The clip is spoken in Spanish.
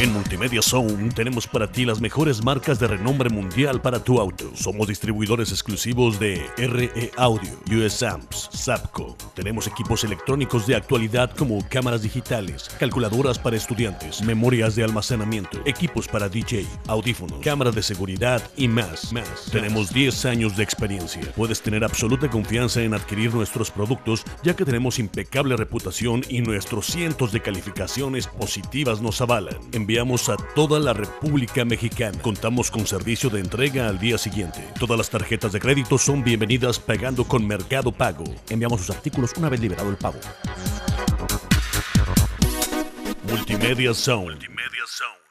En Multimedia Zone tenemos para ti las mejores marcas de renombre mundial para tu auto. Somos distribuidores exclusivos de RE Audio, US Amps, Zapco. Tenemos equipos electrónicos de actualidad como cámaras digitales, calculadoras para estudiantes, memorias de almacenamiento, equipos para DJ, audífonos, cámaras de seguridad y más. Tenemos 10 años de experiencia. Puedes tener absoluta confianza en adquirir nuestros productos, ya que tenemos impecable reputación y nuestros cientos de calificaciones positivas nos avalan. Enviamos a toda la República Mexicana. Contamos con servicio de entrega al día siguiente. Todas las tarjetas de crédito son bienvenidas pagando con Mercado Pago. Enviamos sus artículos una vez liberado el pago. Multimedia Zone.